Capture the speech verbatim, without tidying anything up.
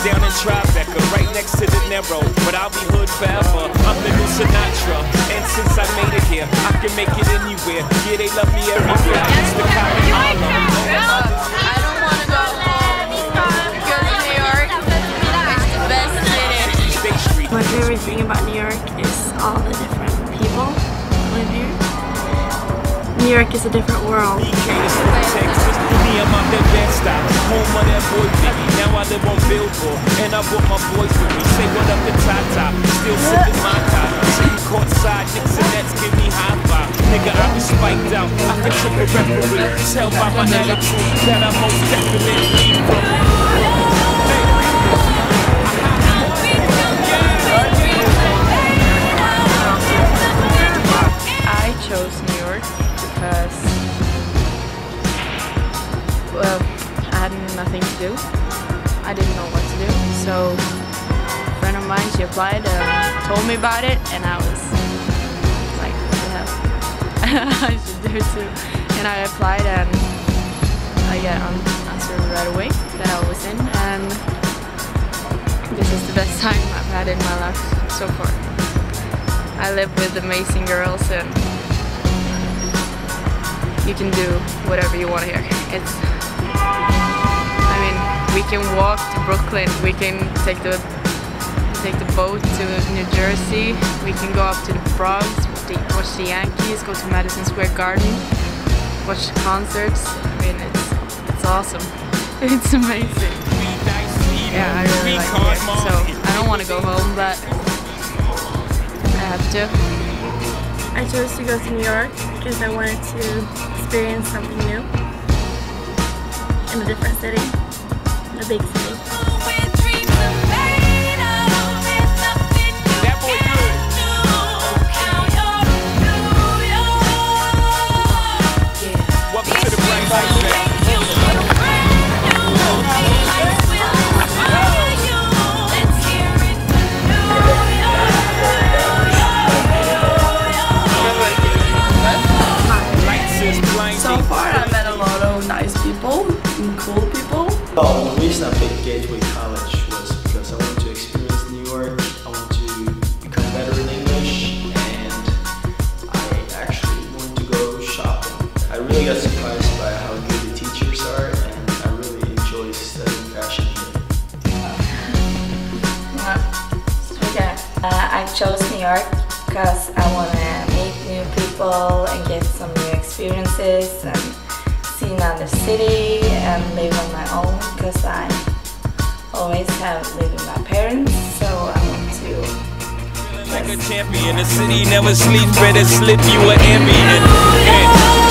down in Tribeca, right next to the Narrow. But I'll be hood forever, I'm the new Sinatra. And since I made it here, I can make it anywhere. Yeah, they love me everywhere. I used to cop in Harlem. I don't want to go home because New York is the best city. My favorite thing about New York is all the different people who live here. New York is a different world. Me, I'm out that Bed-Stuy, home of that boy Biggie. Now I live on Billboard, and I brought my boys with me. Say what up to Tata, still sipping my top. Sitting courtside, Knicks and Nets give me high five. Nigga, I be spiked out, I can trip a referee. Tell by my attitude that I most definitely from. I chose New York because, well, I had nothing to do. I didn't know what to do. So a friend of mine, she applied and told me about it, and I was like, what the hell? I should do it too. And I applied, and I got an answer right away that I was in, and this is the best time I've had in my life so far. I live with amazing girls, and you can do whatever you want here. It's, I mean, we can walk to Brooklyn, we can take the take the boat to New Jersey, we can go up to the Bronx, watch the Yankees, go to Madison Square Garden, watch the concerts. I mean, it's it's awesome. It's amazing. Yeah, I really like it. So I don't want to go home, but I have to. I chose to go to New York because I wanted to experience something new in a different city, in a big city. That boy good. Welcome to the Bright Lights, man. So far, I met a lot of nice people and cool people. Well, the reason I picked Gateway College was because I wanted to experience New York, I wanted to become better in English, and I actually wanted to go shopping. I really got surprised by how good the teachers are, and I really enjoy studying fashion here. Okay, uh, I chose New York because I want to meet new people and get some new experiences and see another city and live on my own, because I always have lived with my parents, so I want to Like a champion, the city never sleeps, better slip you an ambient.